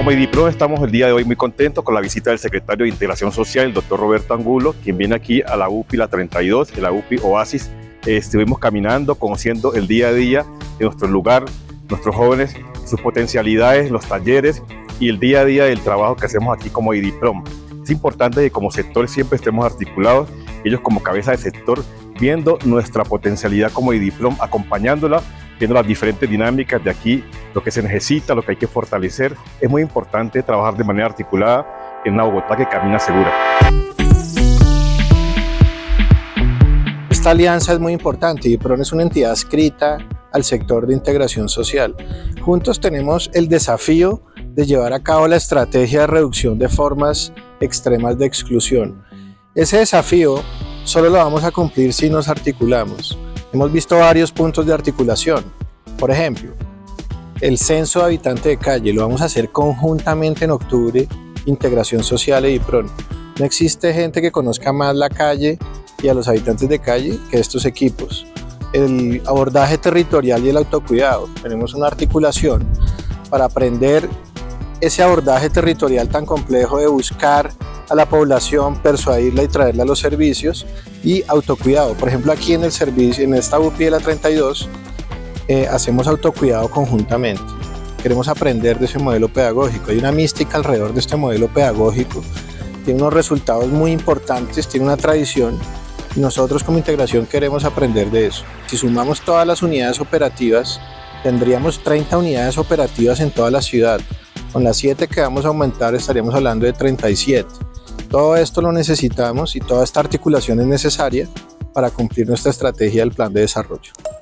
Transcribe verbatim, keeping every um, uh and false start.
Como IDIPRON estamos el día de hoy muy contentos con la visita del secretario de Integración Social, el doctor Roberto Angulo, quien viene aquí a la U P I La treinta y dos, de la U P I Oasis. Eh, estuvimos caminando, conociendo el día a día de nuestro lugar, nuestros jóvenes, sus potencialidades, los talleres y el día a día del trabajo que hacemos aquí como IDIPRON. Es importante que como sector siempre estemos articulados, ellos como cabeza de sector, viendo nuestra potencialidad como IDIPRON, acompañándola, viendo las diferentes dinámicas de aquí, lo que se necesita, lo que hay que fortalecer. Es muy importante trabajar de manera articulada en una Bogotá que camina segura. Esta alianza es muy importante. IDIPRON es una entidad adscrita al sector de integración social. Juntos tenemos el desafío de llevar a cabo la estrategia de reducción de formas extremas de exclusión. Ese desafío solo lo vamos a cumplir si nos articulamos. Hemos visto varios puntos de articulación. Por ejemplo, el censo de habitante de calle lo vamos a hacer conjuntamente en octubre, Integración Social e IDIPRON. No existe gente que conozca más la calle y a los habitantes de calle que estos equipos. El abordaje territorial y el autocuidado. Tenemos una articulación para aprender ese abordaje territorial tan complejo de buscar a la población, persuadirla y traerla a los servicios, y autocuidado. Por ejemplo, aquí en el servicio, en esta U P I de la treinta y dos, eh, hacemos autocuidado conjuntamente. Queremos aprender de ese modelo pedagógico. Hay una mística alrededor de este modelo pedagógico, tiene unos resultados muy importantes, tiene una tradición, y nosotros como integración queremos aprender de eso. Si sumamos todas las unidades operativas, tendríamos treinta unidades operativas en toda la ciudad. Con las siete que vamos a aumentar estaríamos hablando de treinta y siete. Todo esto lo necesitamos y toda esta articulación es necesaria para cumplir nuestra estrategia del plan de desarrollo.